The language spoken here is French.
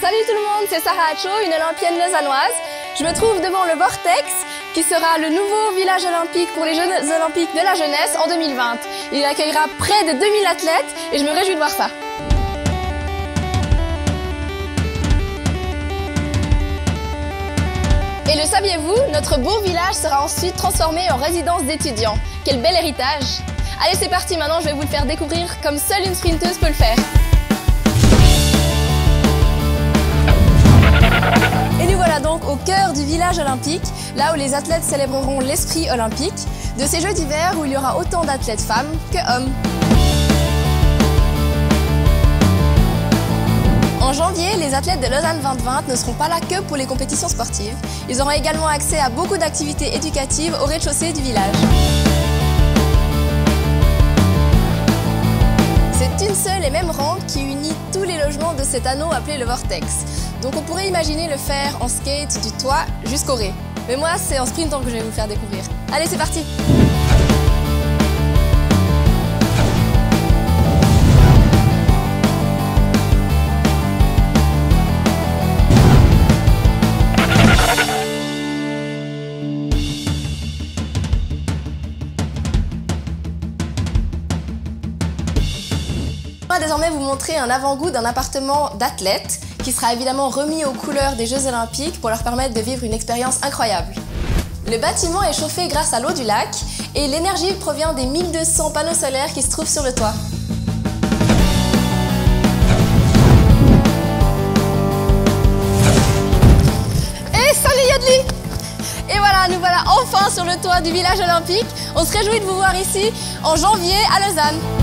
Salut tout le monde, c'est Sarah Hacho, une olympienne lausannoise. Je me trouve devant le Vortex, qui sera le nouveau village olympique pour les Jeux olympiques de la jeunesse en 2020. Il accueillera près de 2000 athlètes et je me réjouis de voir ça. Et le saviez-vous, notre beau village sera ensuite transformé en résidence d'étudiants. Quel bel héritage! Allez, c'est parti, maintenant je vais vous le faire découvrir comme seule une sprinteuse peut le faire. Et nous voilà donc au cœur du village olympique, là où les athlètes célébreront l'esprit olympique de ces Jeux d'hiver où il y aura autant d'athlètes femmes que hommes. En janvier, les athlètes de Lausanne 2020 ne seront pas là que pour les compétitions sportives. Ils auront également accès à beaucoup d'activités éducatives au rez-de-chaussée du village. C'est une seule et même rampe qui unit tous les logements de cet anneau appelé le Vortex. Donc on pourrait imaginer le faire en skate du toit jusqu'au rez. Mais moi, c'est en sprintant que je vais vous faire découvrir. Allez, c'est parti! On va désormais vous montrer un avant-goût d'un appartement d'athlètes qui sera évidemment remis aux couleurs des Jeux Olympiques pour leur permettre de vivre une expérience incroyable. Le bâtiment est chauffé grâce à l'eau du lac et l'énergie provient des 1200 panneaux solaires qui se trouvent sur le toit. Et salut Yodli! Et voilà, nous voilà enfin sur le toit du village olympique. On se réjouit de vous voir ici en janvier à Lausanne.